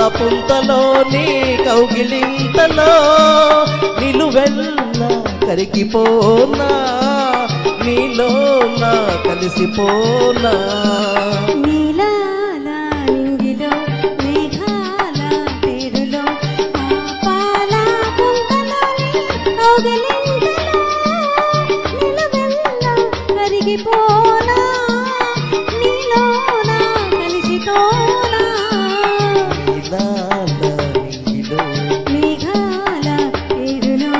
పుంతలో నీ కౌగిలింతలో నిలువెల్లా కరిగిపోనా నీలో నా కలిసిపోనా నీలాల నింగిలో మేఘాల తీరులో పాల పుంతలో కౌగిలింతలో నిలువెల్లా కరిగిపోనా నీలో నా కలిసిపోనా నీలాల నింగిలో మేఘాల తీరులో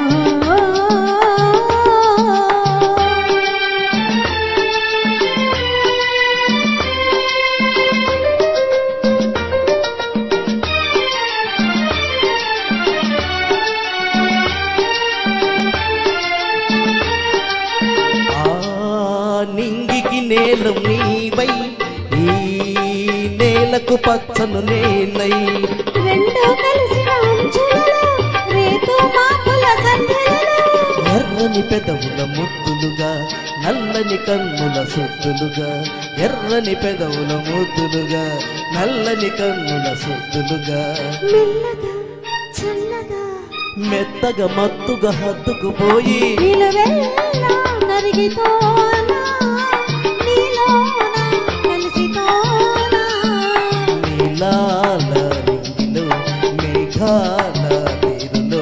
నింగికి నేలం నీవై ఈ నేలకు పచ్చను నేనై రెండు కలిసిన అంచులలో రేతు మాపుల సంధ్యలలో ఎర్రని పెదవుల ముద్దులుగా నల్లని కన్నుల సుద్దులుగా ఎర్రని పెదవుల ముద్దులుగా నల్లని కన్నుల సుద్దులుగా మెల్లగా చల్లగా మెత్తగా మత్తుగా హత్తుకుపోయి నిలువెల్లా కరిగిపోనా నీలోన కలిసిపోనా నీలాల నింగిలో మేఘాల తీరులో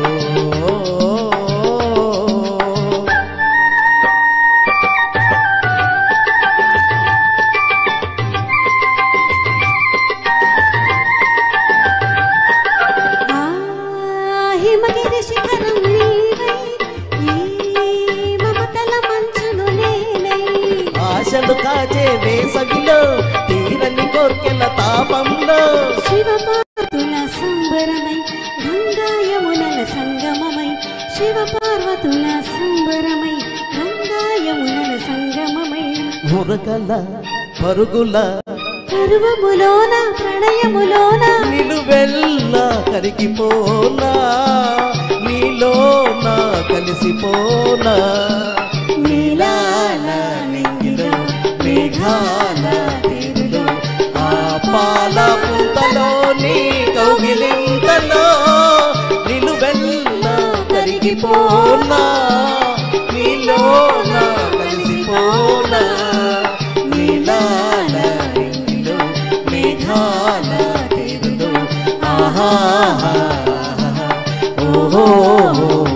హిమగిరి శిఖరం నీవై ఈ మమతల మంచును నేనై ఆశలు కాచే వేసవిలో తీరని కోర్కెల తాపంలో శివపార్వతుల సంబరమై గంగా యమునల సంగమమై శివపార్వతుల సంబరమై గంగా యమునల సంగమమై మురకల పరుగుల పర్వములోన ప్రణయములోన నిలువెల్లా కరిగిపోనా నీలో నా కలిసిపోనా నీలాల నింగిలో మేఘాల తీరులో ఆ పాల పుంతలో నీ కౌగిలింతలో నిలువెల్లా కరిగిపోనా నీలో నా కలిసిపోనా నీలాల నింగిలో మేఘాల తీరులో ఆహా ఓహో